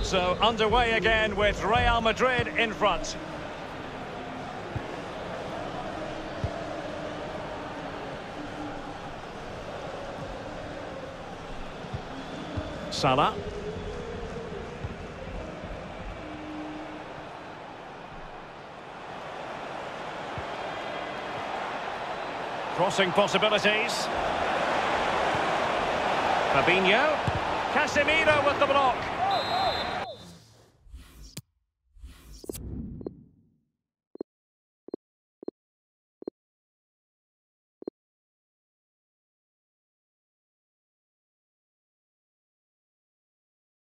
So underway again with Real Madrid in front. Salah. Crossing possibilities. Fabinho. Casemiro with the block.